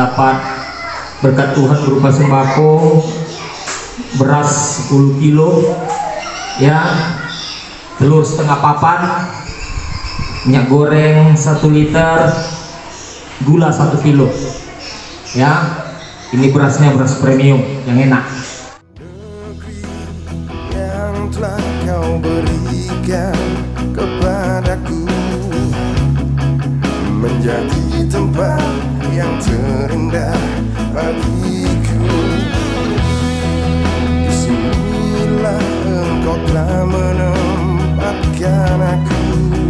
dapat berkat Tuhan berupa sembako, beras 10 kilo, ya, telur setengah papan, minyak goreng 1 liter, gula 1 kilo, ya. Ini berasnya beras premium yang enak. Negeri yang telah kau berikan kepadaku menjadi tempat yang terindah bagiku. Disinilah engkau telah menempatkan aku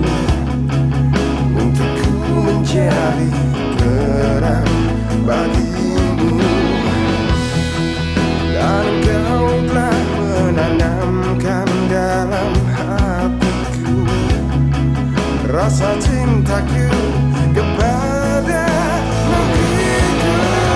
untuk ku mencari terang bagimu, dan engkau telah menanamkan dalam hatiku rasa cintaku kepada negeriku.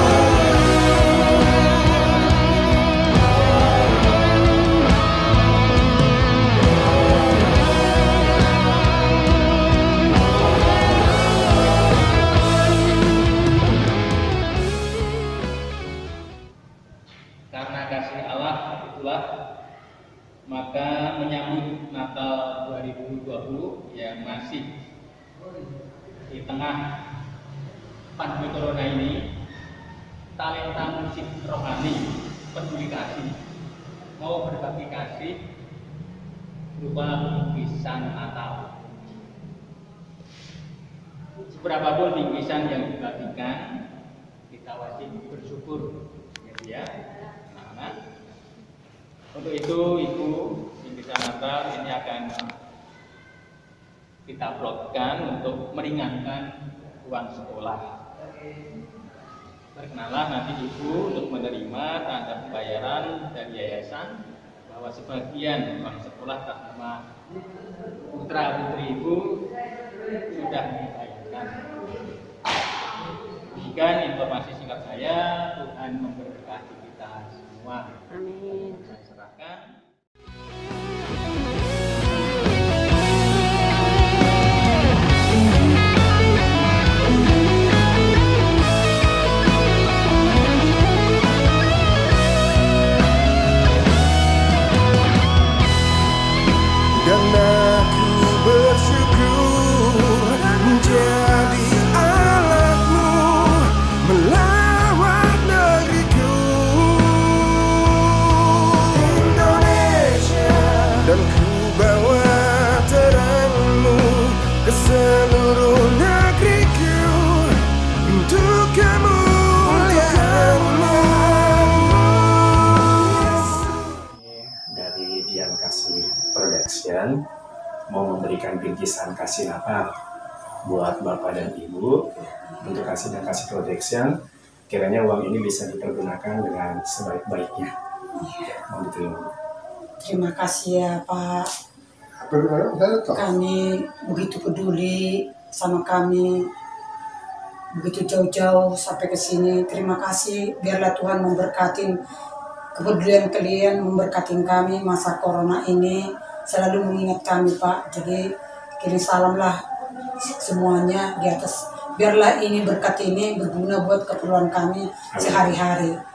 Karena kasih Allah itulah, maka menyambut Natal 2020 yang masih di tengah pandemi corona ini, talenta musik rohani peduli kasih mau berbagi kasih berupa bingkisan Natal. Seberapapun bingkisan yang dibagikan, kita wajib bersyukur, ya. Nah, untuk itu Ibu, bingkisan Natal ini akan kita plotkan untuk meringankan uang sekolah. Berkenalah nanti Ibu untuk menerima tanda pembayaran dari yayasan bahwa sebagian uang sekolah atas nama putra putri Ibu sudah dibayarkan. Demikian informasi singkat saya. Tuhan memberkati kita semua. Amin. Saya serahkan. Dan aku bersyukur menjadi alatmu melawat negeriku Indonesia, dan ku bawa terangmu ke seluruh negeriku untuk kemuliaan-Mu. Dari Dian Kasih Production mau memberikan bingkisan kasih Natal buat Bapak dan Ibu untuk Kasih dan Kasih Production. Kiranya uang ini bisa dipergunakan dengan sebaik-baiknya. Mau diterima. Terima kasih ya Pak. Kami begitu peduli sama kami, begitu jauh-jauh sampai ke sini. Terima kasih. Biarlah Tuhan memberkati kepedulian kalian, memberkati kami masa corona ini. Selalu mengingat kami Pak. Jadi kirim salamlah semuanya di atas. Biarlah ini berkat ini berguna buat keperluan kami sehari-hari.